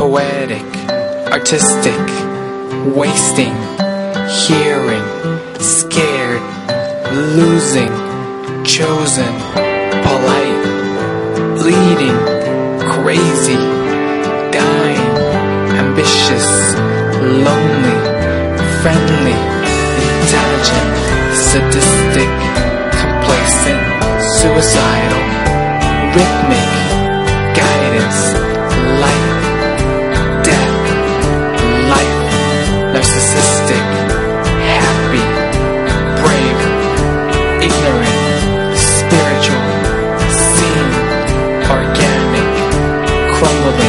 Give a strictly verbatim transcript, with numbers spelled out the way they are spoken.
poetic, artistic, wasting, hearing, scared, losing, chosen, polite, bleeding, crazy, dying, ambitious, lonely, friendly, intelligent, sadistic, complacent, suicidal, rhythmic, guidance, light, death, life, narcissistic, happy, brave, ignorant, spiritual, seen, organic, crumbling,